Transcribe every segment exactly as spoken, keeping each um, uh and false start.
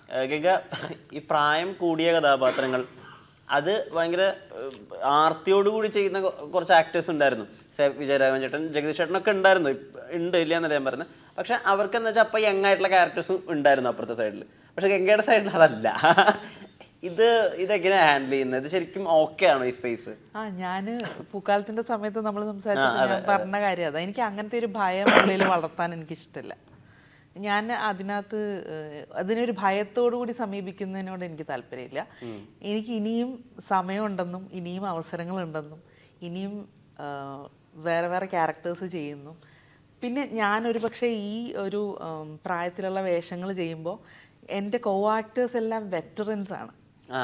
ഗംഗ ഈ പ്രായം കൂടിയ കഥാപാത്രങ്ങൾ അത് ഭയങ്കര ആർത്തിയോടുകൂടി ചെയ്യുന്ന കുറച്ച് ആക്ടേഴ്സ് ഉണ്ടായിരുന്നു. വിജയരാഘവൻ ചേട്ടൻ, ജഗദീഷ് ചേട്ടനൊക്കെ ഉണ്ടായിരുന്നു, ഉണ്ട് ഇല്ല എന്നല്ല ഞാൻ പറയുന്നത്. പക്ഷെ അവർക്ക് എന്താ വെച്ചാൽ അപ്പം യങ് ആയിട്ടുള്ള ക്യാരക്ടേഴ്സും ഉണ്ടായിരുന്നു അപ്പുറത്തെ സൈഡിൽ. പക്ഷെ ഗംഗയുടെ സൈഡിൽ അതല്ല. ഇത് ഇതെങ്ങനെയാണ് ഹാൻഡിൽ ചെയ്യുന്നത്? ഇത് ശരിക്കും ഓക്കെ ആണോ ഈ സ്പേസ്? ആ ഞാൻ പൂക്കാലത്തിന്റെ സമയത്ത് നമ്മൾ സംസാരിച്ചപ്പോൾ ഞാൻ പറഞ്ഞ കാര്യം അതാ. എനിക്ക് അങ്ങനത്തെ ഒരു ഭയം ഉള്ളിൽ വളർത്താൻ എനിക്കിഷ്ടമില്ല. ഞാൻ അതിനകത്ത് അതിനൊരു ഭയത്തോടു കൂടി സമീപിക്കുന്നതിനോട് എനിക്ക് താല്പര്യമില്ല. എനിക്ക് ഇനിയും സമയമുണ്ടെന്നും ഇനിയും അവസരങ്ങളുണ്ടെന്നും ഇനിയും വേറെ വേറെ ക്യാരക്ടേഴ്സ് ചെയ്യുന്നു. പിന്നെ ഞാനൊരു പക്ഷേ ഈ ഒരു പ്രായത്തിലുള്ള വേഷങ്ങൾ ചെയ്യുമ്പോൾ എൻ്റെ കോ ആക്ടേഴ്സ് എല്ലാം വെറ്ററൻസ് ആണ്.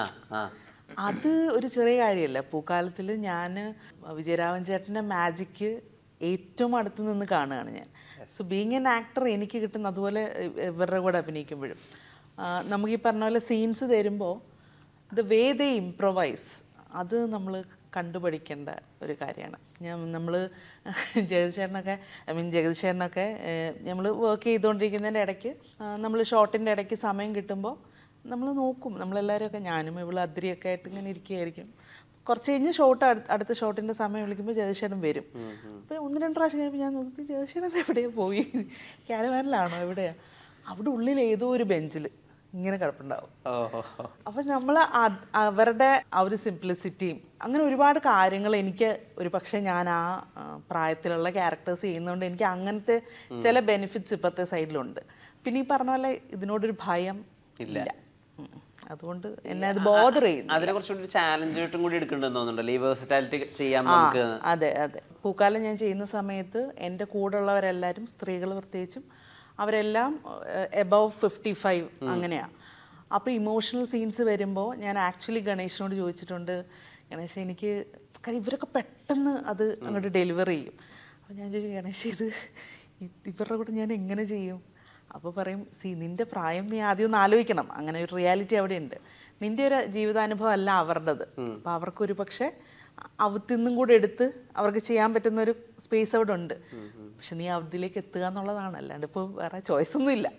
അത് ഒരു ചെറിയ കാര്യമല്ല. പൂക്കാലത്തിൽ ഞാൻ വിജയരാഘവൻ ചേട്ടൻ്റെ മാജിക്ക് ഏറ്റവും അടുത്ത് നിന്ന് കാണുകയാണ് ഞാൻ. സോ ബീങ് എൻ ആക്ടർ എനിക്ക് കിട്ടുന്ന അതുപോലെ ഇവരുടെ കൂടെ അഭിനയിക്കുമ്പോഴും നമുക്ക് ഈ പറഞ്ഞ പോലെ സീൻസ് തരുമ്പോൾ ദ വേ ദേ ഇംപ്രൊവൈസ് അത് നമ്മൾ കണ്ടുപഠിക്കേണ്ട ഒരു കാര്യമാണ്. ഞാൻ നമ്മൾ ജഗദീഷേട്ടനൊക്കെ ഐ മീൻ ജഗദീഷേട്ടനൊക്കെ നമ്മൾ വർക്ക് ചെയ്തുകൊണ്ടിരിക്കുന്നതിൻ്റെ ഇടയ്ക്ക് നമ്മൾ ഷോട്ടിൻ്റെ ഇടയ്ക്ക് സമയം കിട്ടുമ്പോൾ നമ്മൾ നോക്കും. നമ്മളെല്ലാവരുമൊക്കെ ഞാനും ഇവിടെ അദ്രിയൊക്കെ ആയിട്ട് ഇങ്ങനെ ഇരിക്കുകയായിരിക്കും. കുറച്ച് കഴിഞ്ഞ് ഷോട്ട് അടുത്ത ഷോട്ടിൻ്റെ സമയം വിളിക്കുമ്പോൾ ജഗദീഷേട്ടൻ വരും. അപ്പോൾ ഒന്ന് രണ്ട് പ്രാവശ്യം കഴിയുമ്പോൾ ഞാൻ നോക്കി ജഗദീഷേട്ടൻ എവിടെയാണ് പോയി, ക്യാരവാനിലാണോ എവിടെയാണ്? അവിടെ ഉള്ളിൽ ഏതോ ഒരു ബെഞ്ചിൽ ഇങ്ങനെ കിടപ്പുണ്ടാവും. അപ്പം നമ്മൾ അവരുടെ ആ ഒരു സിംപ്ലിസിറ്റിയും അങ്ങനെ ഒരുപാട് കാര്യങ്ങൾ എനിക്ക് ഒരു പക്ഷേ ഞാൻ ആ പ്രായത്തിലുള്ള ക്യാരക്ടേഴ്സ് ചെയ്യുന്നതുകൊണ്ട് എനിക്ക് അങ്ങനത്തെ ചില ബെനിഫിറ്റ്സ് ഇപ്പോഴത്തെ സൈഡിലുണ്ട്. പിന്നെ ഈ പറഞ്ഞ പോലെ ഇതിനോടൊരു ഭയം ഇല്ല. അതുകൊണ്ട് എന്നെ അത് ബോദർ ചെയ്യുന്നു. അതിനെ കുറച്ചുകൂടി ചാലഞ്ച് ആയിട്ടും കൂടി എടുക്കേണ്ടതെന്ന് തോന്നുന്നുണ്ടല്ലോ, ഈ വേഴ്സറ്റാലിറ്റി ചെയ്യാൻ നമുക്ക്. അതെ അതെ. പൂക്കാലം ഞാൻ ചെയ്യുന്ന സമയത്ത് എൻ്റെ കൂടെ ഉള്ളവരെല്ലാവരും, സ്ത്രീകൾ പ്രത്യേകിച്ചും, അവരെല്ലാം എബവ് ഫിഫ്റ്റി ഫൈവ് അങ്ങനെയാണ്. അപ്പോൾ ഇമോഷണൽ സീൻസ് വരുമ്പോൾ ഞാൻ ആക്ച്വലി ഗണേഷിനോട് ചോദിച്ചിട്ടുണ്ട്, ഗണേശ എനിക്ക് കാര്യം ഇവരൊക്കെ പെട്ടെന്ന് അത് അങ്ങോട്ട് ഡെലിവർ ചെയ്യും. അപ്പോൾ ഞാൻ ചോദിച്ചു, ഗണേശ ഇത് ഇവരുടെ കൂടെ ഞാൻ എങ്ങനെ ചെയ്യും? അപ്പോൾ പറയും, സി നിൻ്റെ പ്രായം നീ ആദ്യം ഒന്ന് ആലോചിക്കണം. അങ്ങനെ ഒരു റിയാലിറ്റി അവിടെ ഉണ്ട്. നിൻ്റെ ഒരു ജീവിതാനുഭവം അല്ല അവരുടേത്. അപ്പോൾ അവർക്കൊരു പക്ഷേ അവത്തിന്നും കൂടെ എടുത്ത് അവർക്ക് ചെയ്യാൻ പറ്റുന്ന ഒരു സ്പേസ് അവിടെ ഉണ്ട്. പക്ഷെ നീ അവധിയിലേക്ക് എത്തുക എന്നുള്ളതാണ്, അല്ലാണ്ട് ഇപ്പോൾ വേറെ ചോയ്സ് ഒന്നും ഇല്ല.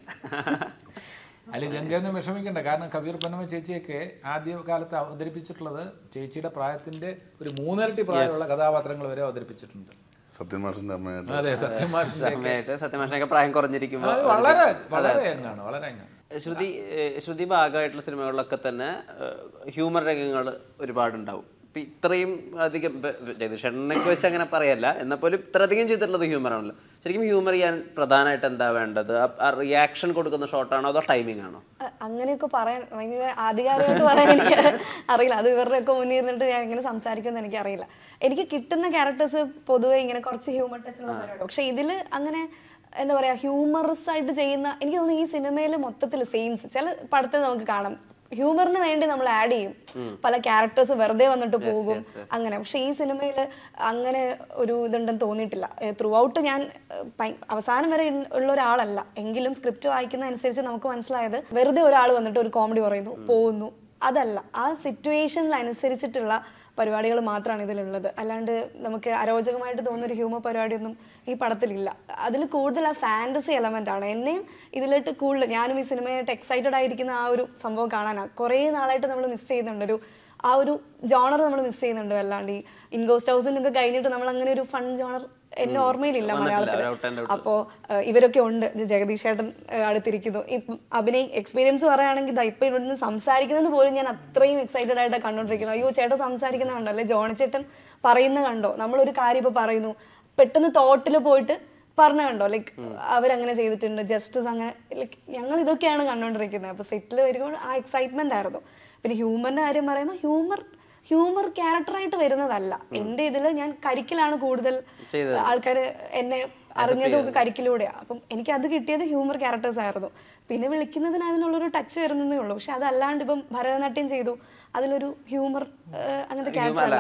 അല്ല, ഗംഗയൊന്നും വിഷമിക്കണ്ട. കാരണം കബീർ പൊന്നമ്മ ചേച്ചിയൊക്കെ ആദ്യ കാലത്ത് അവതരിപ്പിച്ചിട്ടുള്ളത് ചേച്ചിയുടെ പ്രായത്തിന്റെ ഒരു മൂന്നിരട്ടി പ്രായമുള്ള കഥാപാത്രങ്ങൾ വരെ അവതരിപ്പിച്ചിട്ടുണ്ട്. സത്യമാഷിന്റെ അമ്മയായിട്ട്. അതെ, സത്യമാഷിന്റെ സത്യമാഷിനൊക്കെ പ്രായം കുറഞ്ഞിരിക്കുമ്പോൾ വളരെ വളരെ യങ്ങാണ്, വളരെ യങ്ങാണ്. ശ്രുതി ശ്രുതി ഭാഗമായിട്ടുള്ള സിനിമകളിലൊക്കെ തന്നെ ഹ്യൂമർ രംഗങ്ങൾ ഒരുപാടുണ്ടാവും. ഇപ്പം ഇത്രയും അധികം ജഗദീഷേട്ടനൊക്കെ വെച്ച് അങ്ങനെ പറയല്ല, എന്നാൽ പോലും ഇത്രയധികം ചെയ്തിട്ടുള്ളത് ഹ്യൂമറാണല്ലോ. ശരിക്കും ഹ്യൂമർ ചെയ്യാൻ പ്രധാനമായിട്ട് എന്താ വേണ്ടത്? ആ റിയാക്ഷൻ കൊടുക്കുന്ന ഷോട്ടാണോ അതോ ടൈമിംഗ് ആണോ? അങ്ങനെയൊക്കെ പറയാൻ ഭയങ്കര ആധികാരികമായിട്ട് പറയാൻ എനിക്ക് അറിയില്ല. അത് ഇവരുടെയൊക്കെ മുന്നിൽ ഇരുന്നിട്ട് ഞാൻ ഇങ്ങനെ സംസാരിക്കുമെന്ന് എനിക്കറിയില്ല. എനിക്ക് കിട്ടുന്ന ക്യാരക്ടേഴ്സ് പൊതുവെ ഇങ്ങനെ കുറച്ച് ഹ്യൂമർ ടച്ചുള്ള പരിപാടി. പക്ഷെ ഇതിൽ അങ്ങനെ എന്താ പറയുക, ഹ്യൂമറസ് ആയിട്ട് ചെയ്യുന്ന, എനിക്ക് തോന്നുന്നു ഈ സിനിമയിൽ മൊത്തത്തിൽ സീൻസ് ചില പടത്തിൽ നമുക്ക് കാണാം ഹ്യൂമറിന് വേണ്ടി നമ്മൾ ആഡ് ചെയ്യും, പല ക്യാരക്ടേഴ്സ് വെറുതെ വന്നിട്ട് പോകും അങ്ങനെ. പക്ഷെ ഈ സിനിമയിൽ അങ്ങനെ ഒരു ഇതുണ്ടെന്ന് തോന്നിയിട്ടില്ല. ത്രൂ ഔട്ട് ഞാൻ അവസാനം വരെ ഉള്ള ഒരാളല്ല, എങ്കിലും സ്ക്രിപ്റ്റ് വായിക്കുന്ന അനുസരിച്ച് നമുക്ക് മനസ്സിലായത് വെറുതെ ഒരാൾ വന്നിട്ട് ഒരു കോമഡി പറയുന്നു പോകുന്നു അതല്ല. ആ സിറ്റുവേഷനിൽ അനുസരിച്ചിട്ടുള്ള പരിപാടികൾ മാത്രമാണ് ഇതിലുള്ളത്. അല്ലാണ്ട് നമുക്ക് അരോചകമായിട്ട് തോന്നുന്നൊരു ഹ്യൂമർ പരിപാടിയൊന്നും ഈ പടത്തിലില്ല. അതിൽ കൂടുതൽ ആ ഫാൻറ്റസി എലമെൻ്റ് ആണ് എന്നെയും ഇതിലോട്ട് കൂടുതൽ. ഞാനും ഈ സിനിമയായിട്ട് എക്സൈറ്റഡ് ആയിരിക്കുന്ന ആ ഒരു സംഭവം കാണാനാണ് കുറേ നാളായിട്ട് നമ്മൾ മിസ് ചെയ്യുന്നുണ്ട്. ഒരു ആ ഒരു ജോണർ നമ്മൾ മിസ് ചെയ്യുന്നുണ്ട് വല്ലാണ്ട്. ഈ ഇൻഗോസ്റ്റ് ഹൗസിനൊക്കെ കഴിഞ്ഞിട്ട് നമ്മൾ അങ്ങനെ ഒരു ഫൺ ജോണർ എന്നെ ഓർമ്മയിലില്ല മലയാളത്തിൽ. അപ്പോൾ ഇവരൊക്കെ ഉണ്ട്, ജഗദീഷ് ചേട്ടൻ അടുത്തിരിക്കുന്നു. ഇപ്പം അഭിനയ എക്സ്പീരിയൻസ് പറയുകയാണെങ്കിൽ ഇതാ ഇപ്പം ഇവിടുന്ന് സംസാരിക്കുന്നത് പോലും ഞാൻ അത്രയും എക്സൈറ്റഡ് ആയിട്ടാണ് കണ്ടോണ്ടിരിക്കുന്നത്. അയ്യോ ചേട്ടൻ സംസാരിക്കുന്ന കണ്ടോ, അല്ലെ ജോണി ചേട്ടൻ പറയുന്ന കണ്ടോ, നമ്മളൊരു കാര്യം ഇപ്പം പറയുന്നു പെട്ടെന്ന് തോട്ടിൽ പോയിട്ട് പറഞ്ഞ കണ്ടോ, ലൈക്ക് അവരങ്ങനെ ചെയ്തിട്ടുണ്ട്, ജസ്റ്റിസ് അങ്ങനെ, ലൈക്ക് ഞങ്ങൾ ഇതൊക്കെയാണ് കണ്ടോണ്ടിരിക്കുന്നത്. അപ്പോൾ സെറ്റിൽ വരുമ്പോൾ ആ എക്സൈറ്റ്മെന്റ് ആയിരുന്നു. പിന്നെ ഹ്യൂമറിന്റെ കാര്യം പറയുമ്പോൾ ഹ്യൂമർ ഹ്യൂമർ ക്യാരക്ടറായിട്ട് വരുന്നതല്ല. എൻ്റെ ഇതിൽ ഞാൻ കരിക്കിലാണ് കൂടുതൽ ആൾക്കാർ എന്നെ അറിഞ്ഞതും ഒക്കെ കരിക്കിലൂടെയാണ്. അപ്പം എനിക്ക് അത് കിട്ടിയത് ഹ്യൂമർ ക്യാരക്ടേഴ്സ് ആയിരുന്നു. പിന്നെ വിളിക്കുന്നതിന് അതിനുള്ളൊരു ടച്ച് വരുന്നതേ ഉള്ളൂ. പക്ഷെ അതല്ലാണ്ട് ഇപ്പം ഭരതനാട്യം ചെയ്തു, അതിലൊരു ഹ്യൂമർ അങ്ങനത്തെ ക്യാരക്ടർ.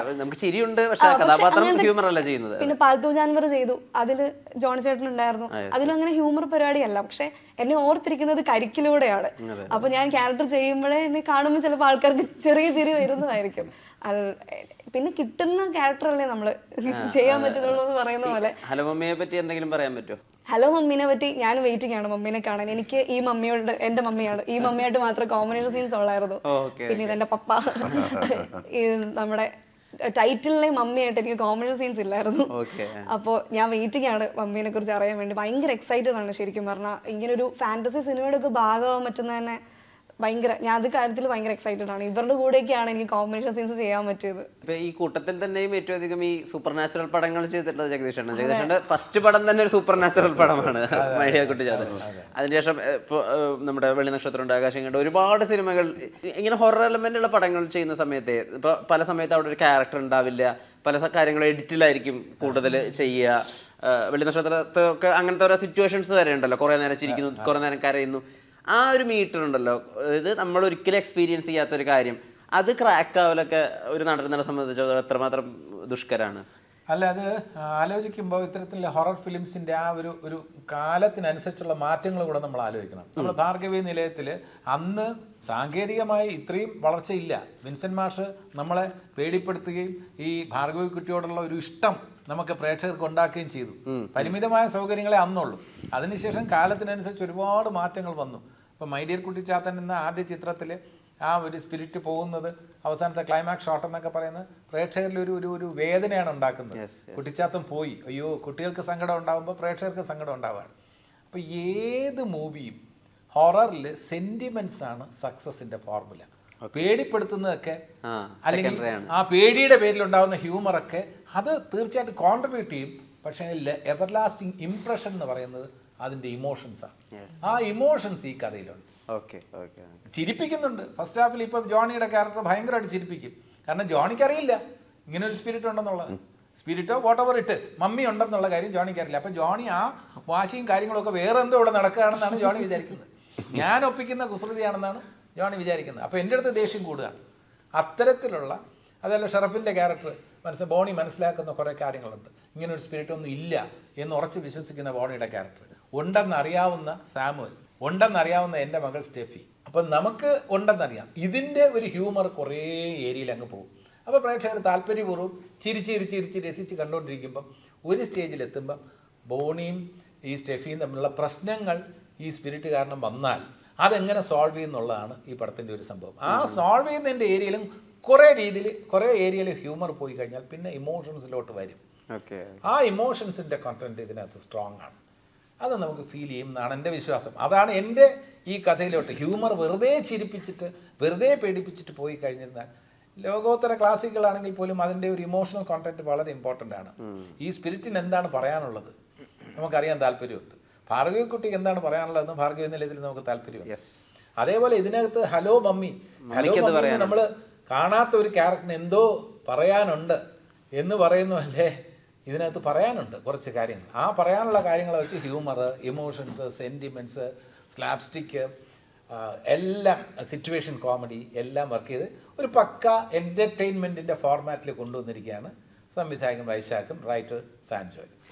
പിന്നെ പാൽത്തു ജാൻവർ ചെയ്തു, അതില് ജോണി ചേട്ടൻ ഉണ്ടായിരുന്നു, അതിലും അങ്ങനെ ഹ്യൂമർ പരിപാടിയല്ല. പക്ഷെ എന്നെ ഓർത്തിരിക്കുന്നത് കരിക്കിലൂടെയാണ്. അപ്പൊ ഞാൻ ക്യാരക്ടർ ചെയ്യുമ്പോഴേ എന്നെ കാണുമ്പോൾ ചിലപ്പോൾ ആൾക്കാർക്ക് ചെറിയ ചിരി വരുന്നതായിരിക്കും. പിന്നെ കിട്ടുന്ന ക്യാരക്ടറല്ലേ നമ്മള് ചെയ്യാൻ പറ്റുന്നുള്ളൂ എന്ന് പറയുന്ന പോലെ. ഹലോ മമ്മിയെ പറ്റി എന്തെങ്കിലും പറയാൻ പറ്റുമോ? ഹലോ മമ്മീനെ പറ്റി ഞാൻ വെയിറ്റിംഗ് ആണ് മമ്മീനെ കാണാൻ. എനിക്ക് ഈ മമ്മിയോട്, എന്റെ മമ്മിയാണ്, ഈ മമ്മിയായിട്ട് മാത്രം കോമ്പിനേഷൻ സീൻസ് ഉള്ളായിരുന്നു. പിന്നെ ഇതെന്റെ പപ്പ, ഈ നമ്മുടെ ടൈറ്റിലിലെ മമ്മിയായിട്ട് എനിക്ക് കോമഡി സീൻസ് ഇല്ലായിരുന്നു. അപ്പോൾ ഞാൻ വെയിറ്റിംഗ് ആണ് മമ്മീനെ കുറിച്ച് അറിയാൻ വേണ്ടി. ഭയങ്കര എക്സൈറ്റഡ് ആണ് ശരിക്കും പറഞ്ഞാൽ. ഇങ്ങനൊരു ഫാന്റസി സിനിമയുടെ ഒക്കെ ഭാഗമാകാൻ പറ്റുന്ന തന്നെ ഭയങ്കര, ഞാൻ അത് കാര്യത്തിൽ ഭയങ്കര എക്സൈറ്റഡ് ആണ്. ഇവരുടെ കൂടെയൊക്കെയാണ് എനിക്ക് കോമ്പിനേഷൻ സീൻസ് ചെയ്യാൻ പറ്റിയത്. ഇപ്പൊ ഈ കൂട്ടത്തിൽ തന്നെയും ഏറ്റവും അധികം ഈ സൂപ്പർ നാച്ചുറൽ പടങ്ങൾ ചെയ്തിട്ടുള്ളത് ജഗദീഷാണ്. ജഗദീഷന്റെ ഫസ്റ്റ് പടം തന്നെ ഒരു സൂപ്പർ നാച്ചുറൽ പടമാണ്, മൈഡിയക്കുട്ടി ജാതൻ. അതിനുശേഷം ഇപ്പൊ നമ്മുടെ വെള്ളി നക്ഷത്രം ഉണ്ട്, ആകാശം കണ്ട് ഒരുപാട് സിനിമകൾ ഇങ്ങനെ ഹൊറർ എലമെന്റ് ഉള്ള പടങ്ങൾ ചെയ്യുന്ന സമയത്ത് ഇപ്പൊ പല സമയത്ത് അവിടെ ഒരു ക്യാരക്ടർ ഉണ്ടാവില്ല, പല കാര്യങ്ങളും എഡിറ്റിലായിരിക്കും കൂടുതൽ ചെയ്യുക. വെള്ളി നക്ഷത്രത്തൊക്കെ അങ്ങനത്തെ ഓരോ സിറ്റുവേഷൻസ് വരെ ഉണ്ടല്ലോ, കുറെ നേരം ചിരിക്കുന്നു, കുറെ നേരം കരയുന്നു. ആ ഒരു മീറ്റർ ഉണ്ടല്ലോ, ഇത് നമ്മൾ ഒരിക്കലും എക്സ്പീരിയൻസ് ചെയ്യാത്ത ഒരു കാര്യം, അത് ക്രാക്ക് ആവലൊക്കെ ഒരു നടനെ സംബന്ധിച്ചിടത്തോളം എത്രമാത്രം ദുഷ്കരാണ്. അല്ല, അത് ആലോചിക്കുമ്പോൾ ഇത്തരത്തിലുള്ള ഹൊറർ ഫിലിംസിന്റെ ആ ഒരു ഒരു കാലത്തിനനുസരിച്ചുള്ള മാറ്റങ്ങൾ കൂടെ നമ്മൾ ആലോചിക്കണം. നമ്മൾ ഭാർഗവി നിലയത്തിൽ അന്ന് സാങ്കേതികമായി ഇത്രയും വളർച്ചയില്ല. വിൻസെന്റ് മാഷ് നമ്മളെ പേടിപ്പെടുത്തുകയും ഈ ഭാർഗവി കുട്ടിയോടുള്ള ഒരു ഇഷ്ടം നമുക്ക് പ്രേക്ഷകർക്ക് ഉണ്ടാക്കുകയും ചെയ്തു. പരിമിതമായ സൗകര്യങ്ങളെ അന്നുള്ളൂ. അതിനുശേഷം കാലത്തിനനുസരിച്ച് ഒരുപാട് മാറ്റങ്ങൾ വന്നു. ഇപ്പം മൈ ഡിയർ കുട്ടിച്ചാത്തൻ എന്ന ആദ്യ ചിത്രത്തിൽ ആ ഒരു സ്പിരിറ്റ് പോകുന്നത്, അവസാനത്തെ ക്ലൈമാക്സ് ഷോട്ട് എന്നൊക്കെ പറയുന്നത് പ്രേക്ഷകരിൽ ഒരു ഒരു ഒരു വേദനയാണ് ഉണ്ടാക്കുന്നത്. കുട്ടിച്ചാത്തൻ പോയി, അയ്യോ, കുട്ടികൾക്ക് സങ്കടം ഉണ്ടാകുമ്പോൾ പ്രേക്ഷകർക്ക് സങ്കടം ഉണ്ടാവുകയാണ്. അപ്പോൾ ഏത് മൂവിയും ഹൊററിൽ സെന്റിമെന്റ്സ് ആണ് സക്സസിന്റെ ഫോർമുല. പേടിപ്പെടുത്തുന്നതൊക്കെ അല്ലെങ്കിൽ ആ പേടിയുടെ പേരിൽ ഉണ്ടാകുന്ന ഹ്യൂമറൊക്കെ അത് തീർച്ചയായിട്ടും കോൺട്രിബ്യൂട്ട് ചെയ്യും. പക്ഷേ എവർ ലാസ്റ്റിംഗ് ഇംപ്രഷൻ എന്ന് പറയുന്നത് അതിന്റെ ഇമോഷൻസാണ്. ആ ഇമോഷൻസ് ഈ കഥയിലുണ്ട്. ചിരിപ്പിക്കുന്നുണ്ട്. ഫസ്റ്റ് ഹാഫിൽ ഇപ്പം ജോണിയുടെ ക്യാരക്ടർ ഭയങ്കരമായിട്ട് ചിരിപ്പിക്കും. കാരണം ജോണിക്ക് അറിയില്ല ഇങ്ങനെ ഒരു സ്പിരിറ്റ് ഉണ്ടെന്നുള്ളത്. സ്പിരിറ്റോ whatever it is, mummy ഉണ്ടെന്നുള്ള കാര്യം ജോണിക്ക് അറിയില്ല. അപ്പം ജോണി ആ വാശിയും കാര്യങ്ങളൊക്കെ വേറെ എന്തോ ഇവിടെ നടക്കുകയാണെന്നാണ് ജോണി വിചാരിക്കുന്നത്. ഞാൻ ഒപ്പിക്കുന്ന കുസൃതിയാണെന്നാണ് ജോണി വിചാരിക്കുന്നത്. അപ്പോൾ എൻ്റെ അടുത്ത് ദേഷ്യം കൂടുകയാണ്. അത്തരത്തിലുള്ള, അതല്ല ഷറഫിൻ്റെ ക്യാരക്ടർ മനസ്സിൽ ബോണി മനസ്സിലാക്കുന്ന കുറേ കാര്യങ്ങളുണ്ട്. ഇങ്ങനെ ഒരു സ്പിരിറ്റ് ഒന്നും ഇല്ല എന്ന് ഉറച്ച് വിശ്വസിക്കുന്ന ബോണിയുടെ ക്യാരക്ടർ, ഉണ്ടെന്നറിയാവുന്ന സാമുവൽ, ഉണ്ടെന്നറിയാവുന്ന എൻ്റെ മകൾ സ്റ്റെഫി. അപ്പം നമുക്ക് ഉണ്ടെന്നറിയാം. ഇതിൻ്റെ ഒരു ഹ്യൂമർ കുറേ ഏരിയയിൽ അങ്ങ് പോകും. അപ്പോൾ പ്രേക്ഷകർ താല്പര്യപൂർവ്വം ചിരിച്ച് ചിരിച്ച് ചിരിച്ച് രസിച്ച് കണ്ടുകൊണ്ടിരിക്കുമ്പം ഒരു സ്റ്റേജിലെത്തുമ്പം ബോണിയും ഈ സ്റ്റെഫിയും തമ്മിലുള്ള പ്രശ്നങ്ങൾ ഈ സ്പിരിറ്റ് കാരണം വന്നാൽ അതെങ്ങനെ സോൾവ് ചെയ്യുന്നുള്ളതാണ് ഈ പടത്തിൻ്റെ ഒരു സംഭവം. ആ സോൾവ് ചെയ്യുന്നതിൻ്റെ ഏരിയയിലും കുറേ രീതിയിൽ കുറേ ഏരിയയിൽ ഹ്യൂമർ പോയി കഴിഞ്ഞാൽ പിന്നെ ഇമോഷൻസിലോട്ട് വരും. ആ ഇമോഷൻസിൻ്റെ കണ്ടന്റ് ഇതിനകത്ത് സ്ട്രോങ് ആണ്. അത് നമുക്ക് ഫീൽ ചെയ്യും എന്നാണ് എൻ്റെ വിശ്വാസം. അതാണ് എൻ്റെ ഈ കഥയിലോട്ട് ഹ്യൂമർ വെറുതെ ചിരിപ്പിച്ചിട്ട് വെറുതെ പേടിപ്പിച്ചിട്ട് പോയി കഴിഞ്ഞിരുന്നാൽ, ലോകോത്തര ക്ലാസിക്കുകളാണെങ്കിൽ പോലും അതിൻ്റെ ഒരു ഇമോഷണൽ കോണ്ടന്റ് വളരെ ഇമ്പോർട്ടൻ്റ് ആണ്. ഈ സ്പിരിറ്റിന് എന്താണ് പറയാനുള്ളത് നമുക്കറിയാൻ താല്പര്യമുണ്ട്. ഭാർഗവി കുട്ടിക്ക് എന്താണ് പറയാനുള്ളതെന്ന് ഭാർഗവി നിലയത്തിൽ നമുക്ക് താല്പര്യമുണ്ട്. അതേപോലെ ഇതിനകത്ത് ഹലോ മമ്മി, ഹലോ മമ്മി നമ്മൾ കാണാത്ത ഒരു ക്യാരക്ടറിന് എന്തോ പറയാനുണ്ട് എന്ന് പറയുന്നു അല്ലേ, ഇതിനകത്ത് പറയാനുണ്ട് കുറച്ച് കാര്യങ്ങൾ. ആ പറയാനുള്ള കാര്യങ്ങളെ വെച്ച് ഹ്യൂമർ, ഇമോഷൻസ്, സെൻറ്റിമെൻറ്റ്സ്, സ്ലാപ്സ്റ്റിക്ക്, എല്ലാം സിറ്റുവേഷൻ കോമഡി എല്ലാം വർക്ക് ചെയ്ത് ഒരു പക്ക എൻ്റർടൈൻമെൻറ്റിൻ്റെ ഫോർമാറ്റിൽ കൊണ്ടുവന്നിരിക്കുകയാണ് സംവിധായകൻ വൈശാഖും റൈറ്റർ സാൻജോയും.